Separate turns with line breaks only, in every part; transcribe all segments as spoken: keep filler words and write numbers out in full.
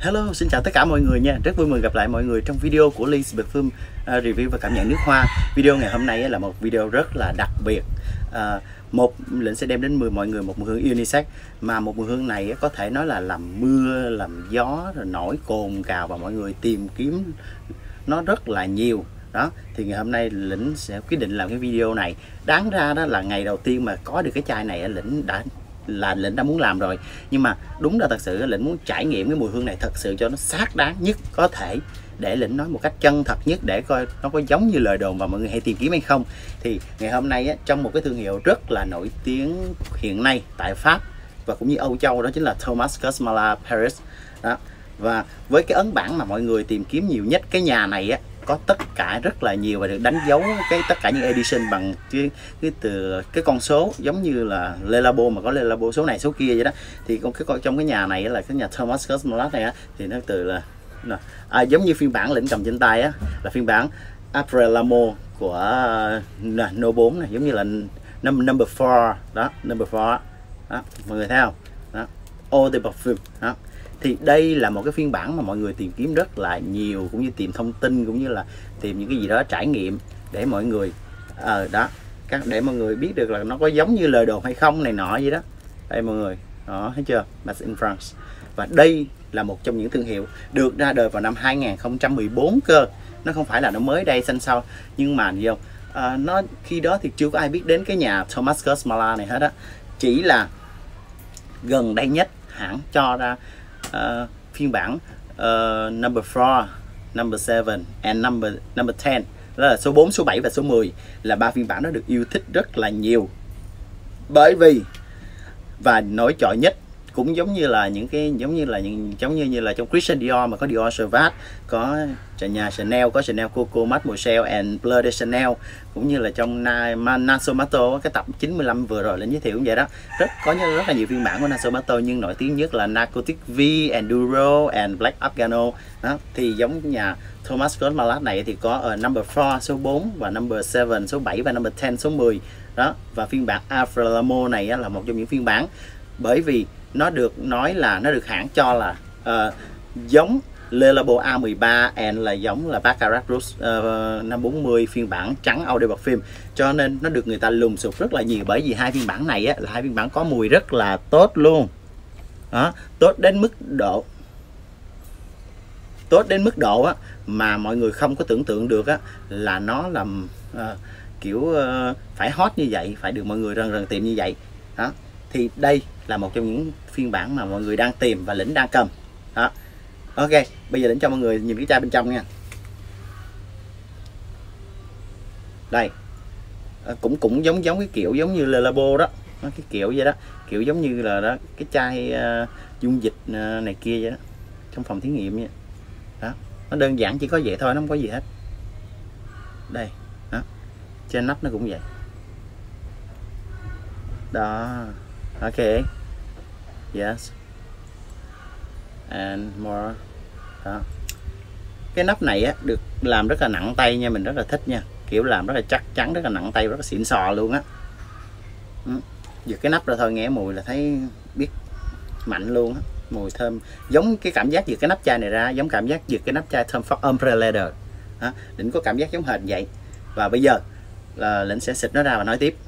Hello, xin chào tất cả mọi người nha. Rất vui mừng gặp lại mọi người trong video của Lee's Perfume uh, review và cảm nhận nước hoa. Video ngày hôm nay là một video rất là đặc biệt. uh, Một, Lĩnh sẽ đem đến mười mọi người một mùi hương unisex. Mà một mùi hương này có thể nói là làm mưa, làm gió, rồi nổi cồn cào và mọi người tìm kiếm nó rất là nhiều. Đó, thì ngày hôm nay Lĩnh sẽ quyết định làm cái video này. Đáng ra đó là ngày đầu tiên mà có được cái chai này Lĩnh đã là Lĩnh đã muốn làm rồi, nhưng mà đúng là thật sự Lĩnh muốn trải nghiệm cái mùi hương này thật sự cho nó xác đáng nhất có thể, để Lĩnh nói một cách chân thật nhất để coi nó có giống như lời đồn và mọi người hay tìm kiếm hay không. Thì ngày hôm nay á, trong một cái thương hiệu rất là nổi tiếng hiện nay tại Pháp và cũng như Âu Châu, đó chính là Thomas Cosmala Paris đó. Và với cái ấn bản mà mọi người tìm kiếm nhiều nhất, cái nhà này á có tất cả rất là nhiều và được đánh dấu cái tất cả những edition bằng cái, cái từ cái con số giống như là Le Labo, mà có Le Labo số này số kia vậy đó. Thì con cái trong cái nhà này là cái nhà Thomas Cosmolat này á, thì nó từ là à, giống như phiên bản Lĩnh cầm trên tay á là phiên bản Après l'Amour của uh, No bốn này, giống như là number four đó, number four đó, mọi người thấy không đó, Eau de Parfum đó. Thì đây là một cái phiên bản mà mọi người tìm kiếm rất là nhiều, cũng như tìm thông tin, cũng như là tìm những cái gì đó trải nghiệm để mọi người ờ à, đó các để mọi người biết được là nó có giống như lời đồn hay không này nọ gì đó. Đây mọi người đó, thấy chưa, Made in France. Và đây là một trong những thương hiệu được ra đời vào năm hai nghìn không trăm mười bốn cơ, nó không phải là nó mới đây xanh sau, nhưng mà gì không à, nó khi đó thì chưa có ai biết đến cái nhà Thomas Cosmala này hết á. Chỉ là gần đây nhất hãng cho ra Uh, phiên bản uh, number four, number seven and number number ten, đó là số bốn, số bảy và số mười, là ba phiên bản đó được yêu thích rất là nhiều. Bởi vì và nổi trội nhất cũng giống như là những cái giống như là những giống như như là trong Christian Dior mà có Dior Sauvage, có nhà Chanel có Chanel Coco Mademoiselle and Bleu de Chanel, cũng như là trong Nasomatto cái tập chín mươi lăm vừa rồi Lĩnh giới thiệu cũng vậy đó. Rất có rất là nhiều phiên bản của Nasomatto, nhưng nổi tiếng nhất là Narcotic V, Enduro and Black Afgano đó. Thì giống nhà Thomas Cosmala này thì có ở number four số bốn và number seven số bảy và number ten số mười đó. Và phiên bản Après l'Amour này là một trong những phiên bản, bởi vì nó được nói là nó được hãng cho là uh, giống Le Labo A mười ba and là giống là Baccarat Rouge uh, năm bốn mươi phiên bản trắng Eau de Parfum, cho nên nó được người ta lùng sục rất là nhiều. Bởi vì hai phiên bản này á, là hai phiên bản có mùi rất là tốt luôn đó, tốt đến mức độ tốt đến mức độ á, mà mọi người không có tưởng tượng được á, là nó làm uh, kiểu uh, phải hot như vậy, phải được mọi người rần rần tìm như vậy đó. Thì đây là một trong những phiên bản mà mọi người đang tìm và Lĩnh đang cầm đó. Ok, bây giờ Lĩnh cho mọi người nhìn cái chai bên trong nha. Đây à, cũng cũng giống giống cái kiểu giống như Le Labo đó, cái kiểu vậy đó, kiểu giống như là đó cái chai uh, dung dịch uh, này kia vậy đó, trong phòng thí nghiệm vậy đó. Nó đơn giản chỉ có vậy thôi, nó không có gì hết. Đây đó, trên nắp nó cũng vậy đó. Ok, yes and more đó. Cái nắp này á được làm rất là nặng tay nha, mình rất là thích nha, kiểu làm rất là chắc chắn, rất là nặng tay, rất là xịn sò luôn á. Ừ. Giật cái nắp ra thôi nghe mùi là thấy biết mạnh luôn á, mùi thơm giống cái cảm giác giật cái nắp chai này ra, giống cảm giác giật cái nắp chai Tom Ford Ombre Leather đó. Lĩnh có cảm giác giống hệt vậy. Và bây giờ là Lĩnh sẽ xịt nó ra và nói tiếp.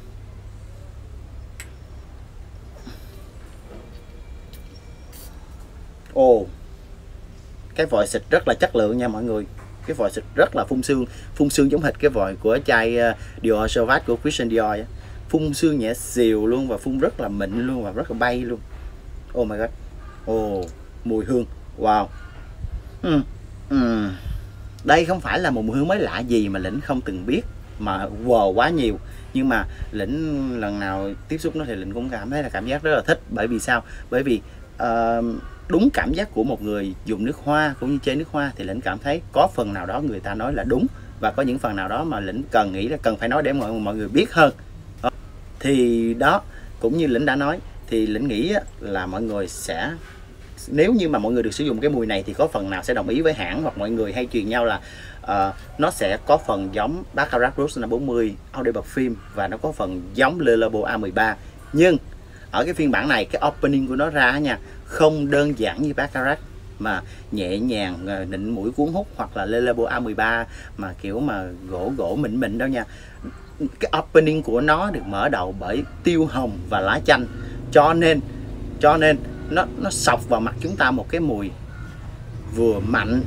Ồ, oh, cái vòi xịt rất là chất lượng nha mọi người. Cái vòi xịt rất là phun sương, phun sương giống hệt cái vòi của chai uh, Dior Sauvage của Christian Dior ấy. Phun sương nhẹ xìu luôn và phun rất là mịn luôn và rất là bay luôn. Oh my god. Ồ, oh, mùi hương. Wow. uhm. Uhm. Đây không phải là một mùi hương mới lạ gì mà Lĩnh không từng biết mà wow quá nhiều. Nhưng mà Lĩnh lần nào tiếp xúc nó thì Lĩnh cũng cảm thấy là cảm giác rất là thích. Bởi vì sao? Bởi vì uh, đúng cảm giác của một người dùng nước hoa cũng như chơi nước hoa thì Lĩnh cảm thấy có phần nào đó người ta nói là đúng, và có những phần nào đó mà Lĩnh cần nghĩ là cần phải nói để mọi, mọi người biết hơn. Thì đó, cũng như Lĩnh đã nói, thì Lĩnh nghĩ là mọi người sẽ, nếu như mà mọi người được sử dụng cái mùi này thì có phần nào sẽ đồng ý với hãng, hoặc mọi người hay truyền nhau là uh, nó sẽ có phần giống Baccarat Rouge năm bốn mươi Eau de Parfum và nó có phần giống Le Labo A mười ba. Nhưng ở cái phiên bản này, cái opening của nó ra nha, không đơn giản như Baccarat mà nhẹ nhàng nịnh mũi cuốn hút, hoặc là Le Labo A mười ba mà kiểu mà gỗ gỗ mịn mịn đâu nha. Cái opening của nó được mở đầu bởi tiêu hồng và lá chanh, cho nên cho nên nó nó sộc vào mặt chúng ta một cái mùi vừa mạnh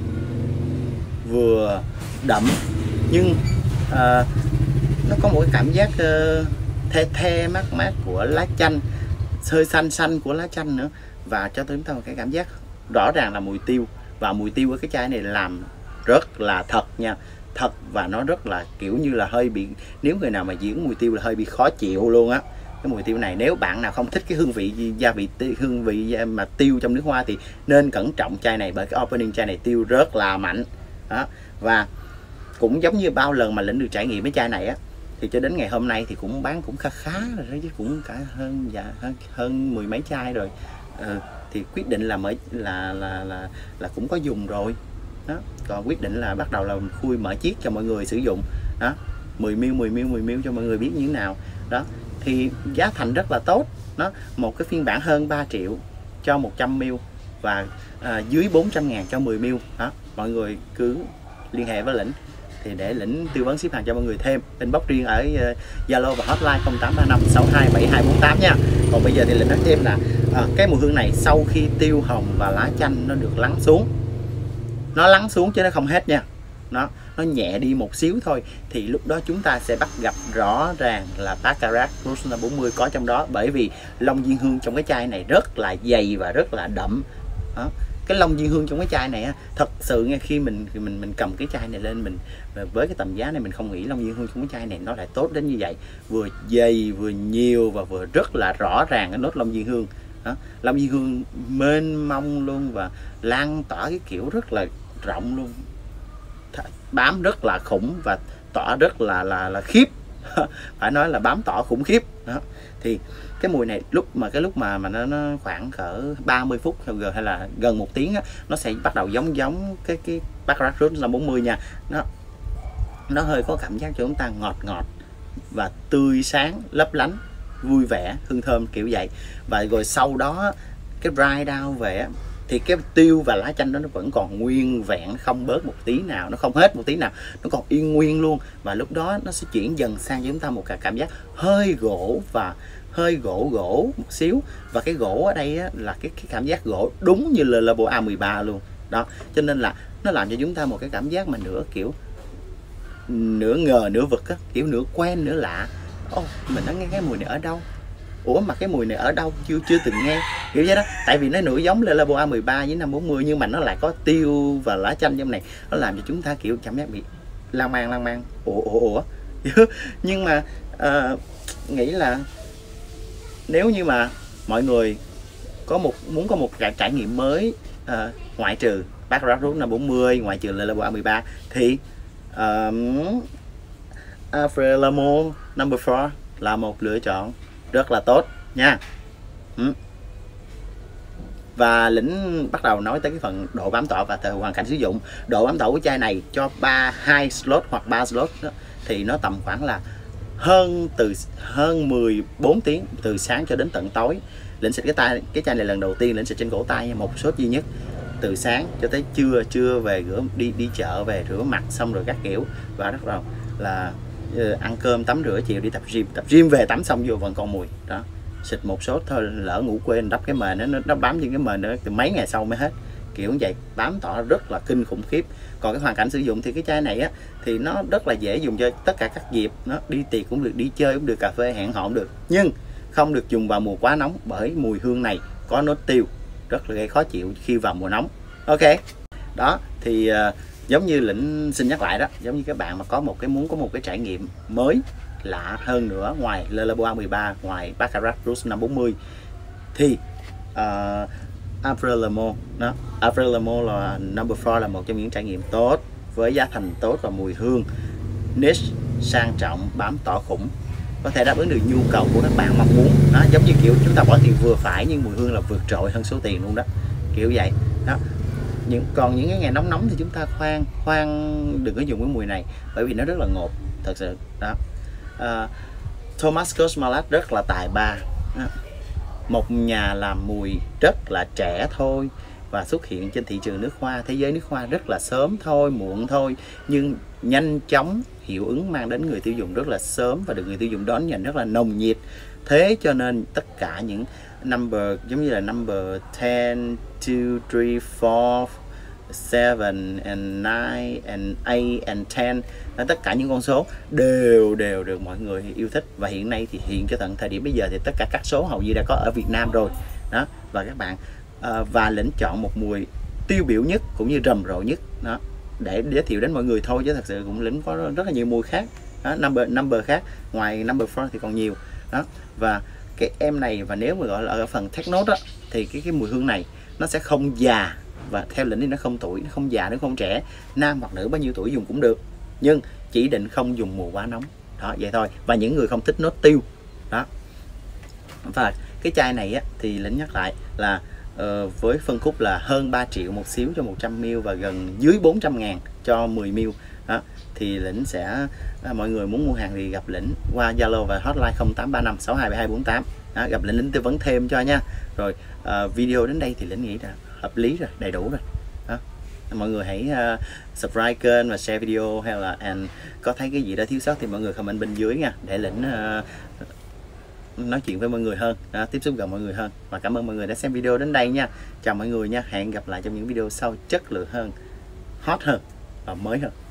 vừa đậm, nhưng uh, nó có một cái cảm giác uh, the the mát mát của lá chanh, hơi xanh xanh của lá chanh nữa, và cho chúng ta một cái cảm giác rõ ràng là mùi tiêu. Và mùi tiêu ở cái chai này làm rất là thật nha, thật, và nó rất là kiểu như là hơi bị, nếu người nào mà diễn mùi tiêu là hơi bị khó chịu luôn á. Cái mùi tiêu này nếu bạn nào không thích cái hương vị gia vị hương vị mà tiêu trong nước hoa thì nên cẩn trọng chai này, bởi cái opening chai này tiêu rất là mạnh đó. Và cũng giống như bao lần mà Lĩnh được trải nghiệm cái chai này á, thì cho đến ngày hôm nay thì cũng bán cũng khá khá rồi đó, chứ cũng cả hơn dạ hơn, hơn mười mấy chai rồi. Ừ, thì quyết định là mới là là là là cũng có dùng rồi đó. Còn quyết định là bắt đầu là khui mở chiếc cho mọi người sử dụng đó, mười mi li lít mười mi li lít mười mi li lít cho mọi người biết như thế nào đó. Thì giá thành rất là tốt đó, một cái phiên bản hơn ba triệu cho một trăm mi li lít và à, dưới bốn trăm ngàn cho mười mi li lít đó. Mọi người cứ liên hệ với Lĩnh thì để Lĩnh tư vấn ship hàng cho mọi người thêm, inbox riêng ở Zalo uh, và hotline không tám ba năm sáu hai bảy hai bốn tám nha. Còn bây giờ thì Lĩnh nói thêm là uh, cái mùi hương này sau khi tiêu hồng và lá chanh nó được lắng xuống, nó lắng xuống chứ nó không hết nha, nó nó nhẹ đi một xíu thôi, thì lúc đó chúng ta sẽ bắt gặp rõ ràng là Baccarat Rouge bốn mươi có trong đó, bởi vì lông diên hương trong cái chai này rất là dày và rất là đậm đó. Cái lông diên hương trong cái chai này thật sự nghe, khi mình mình mình cầm cái chai này lên, mình với cái tầm giá này mình không nghĩ lông diên hương trong cái chai này nó lại tốt đến như vậy, vừa dày vừa nhiều và vừa rất là rõ ràng cái nốt lông diên hương đó. Lông diên hương mênh mông luôn và lan tỏa cái kiểu rất là rộng luôn, bám rất là khủng và tỏa rất là là là khiếp phải nói là bám tỏa khủng khiếp đó. Thì cái mùi này lúc mà cái lúc mà mà nó, nó khoảng cỡ ba mươi phút hay là gần một tiếng á, nó sẽ bắt đầu giống giống cái cái Baccarat Rouge bốn mươi nha. Nó nó hơi có cảm giác cho chúng ta ngọt ngọt và tươi sáng, lấp lánh, vui vẻ, hương thơm kiểu vậy. Và rồi sau đó cái dry down về á, thì cái tiêu và lá chanh đó nó vẫn còn nguyên vẹn, không bớt một tí nào, nó không hết một tí nào, nó còn yên nguyên luôn. Và lúc đó nó sẽ chuyển dần sang cho chúng ta một cái cảm giác hơi gỗ và hơi gỗ gỗ một xíu. Và cái gỗ ở đây á, là cái, cái cảm giác gỗ đúng như Le Labo A mười ba luôn đó. Cho nên là nó làm cho chúng ta một cái cảm giác mà nửa kiểu nửa ngờ nửa vực á, kiểu nửa quen nửa lạ. Ô, mình đã nghe cái mùi này ở đâu? Ủa mà cái mùi này ở đâu, chưa chưa từng nghe kiểu vậy đó. Tại vì nó nửa giống Le Labo A mười ba với năm bốn mươi, nhưng mà nó lại có tiêu và lá chanh trong này, nó làm cho chúng ta kiểu cảm giác bị lan man lan man ủa ủa ủa nhưng mà uh, nghĩ là nếu như mà mọi người có một muốn có một trải, trải nghiệm mới, uh, ngoại trừ Baccarat Rouge năm bốn mươi, ngoại trừ Le Labo A mười ba, thì uh, Affrelamo number four là một lựa chọn rất là tốt nha. ừ. Và Lĩnh bắt đầu nói tới cái phần độ bám tỏa và thời hoàn cảnh sử dụng. Độ bám tỏa của chai này cho ba hai slot hoặc ba slot đó, thì nó tầm khoảng là hơn từ hơn mười bốn tiếng từ sáng cho đến tận tối. Lĩnh xịt cái tay cái chai này lần đầu tiên Lĩnh xịt trên cổ tay một shot duy nhất, từ sáng cho tới trưa, trưa về rửa đi đi chợ về rửa mặt xong rồi các kiểu, và bắt đầu là ăn cơm tắm rửa chiều đi tập gym, tập gym về tắm xong vô vẫn còn mùi đó. Xịt một sốt thôi, lỡ ngủ quên đắp cái mền nó nó bám trên cái mền đó từ mấy ngày sau mới hết, kiểu như vậy, bám tỏa rất là kinh khủng khiếp. Còn cái hoàn cảnh sử dụng thì cái chai này á thì nó rất là dễ dùng cho tất cả các dịp, nó đi tiệc cũng được, đi chơi cũng được, cà phê hẹn hò cũng được, nhưng không được dùng vào mùa quá nóng, bởi mùi hương này có nốt tiêu rất là gây khó chịu khi vào mùa nóng. Ok đó, thì uh, giống như Lĩnh xin nhắc lại đó, giống như các bạn mà có một cái muốn có một cái trải nghiệm mới lạ hơn nữa ngoài Le Labo A mười ba, ngoài Baccarat Rouge năm bốn mươi, thì uh, Affrelamo đó, Affrelamo là number four là một trong những trải nghiệm tốt với giá thành tốt và mùi hương niche sang trọng, bám tỏa khủng, có thể đáp ứng được nhu cầu của các bạn mong muốn đó. Giống như kiểu chúng ta bỏ tiền vừa phải nhưng mùi hương là vượt trội hơn số tiền luôn đó, kiểu vậy đó. Những còn những cái ngày nóng nóng thì chúng ta khoan khoan đừng có dùng cái mùi này, bởi vì nó rất là ngột thật sự đó. uh, Thomas Kosmalat rất là tài ba đó. Một nhà làm mùi rất là trẻ thôi, và xuất hiện trên thị trường nước hoa, thế giới nước hoa rất là sớm thôi, muộn thôi, nhưng nhanh chóng, hiệu ứng mang đến người tiêu dùng rất là sớm và được người tiêu dùng đón nhận rất là nồng nhiệt. Thế cho nên tất cả những number giống như là number ten, two, three, four, seven and nine and eight and ten, tất cả những con số đều đều được mọi người yêu thích. Và hiện nay thì hiện cho tận thời điểm bây giờ thì tất cả các số hầu như đã có ở Việt Nam rồi đó. Và các bạn uh, và Lĩnh chọn một mùi tiêu biểu nhất cũng như rầm rộ nhất đó để giới thiệu đến mọi người thôi, chứ thật sự cũng Lĩnh có rất là nhiều mùi khác đó, number number khác ngoài number four thì còn nhiều đó. Và cái em này, và nếu mà gọi là ở phần technote đó, thì cái cái mùi hương này nó sẽ không già, và theo Lĩnh thì nó không tuổi, nó không già, nó không trẻ, nam hoặc nữ bao nhiêu tuổi dùng cũng được, nhưng chỉ định không dùng mùa quá nóng đó, vậy thôi. Và những người không thích nốt tiêu đó. Và cái chai này á, thì Lĩnh nhắc lại là uh, với phân khúc là hơn ba triệu một xíu cho một trăm mi li lít và gần dưới bốn trăm ngàn cho mười mi li lít đó, thì Lĩnh sẽ à, mọi người muốn mua hàng thì gặp Lĩnh qua Zalo và hotline không tám ba năm sáu hai bảy hai bốn tám đó, gặp Lĩnh, Lĩnh tư vấn thêm cho nha. Rồi uh, video đến đây thì Lĩnh nghĩ là hợp lý rồi, đầy đủ rồi đó. Mọi người hãy uh, subscribe kênh và share video, hay là and có thấy cái gì đó thiếu sót thì mọi người comment bên dưới nha, để Lĩnh uh, nói chuyện với mọi người hơn đó, tiếp xúc gần mọi người hơn. Và cảm ơn mọi người đã xem video đến đây nha. Chào mọi người nha, hẹn gặp lại trong những video sau chất lượng hơn, hot hơn và mới hơn.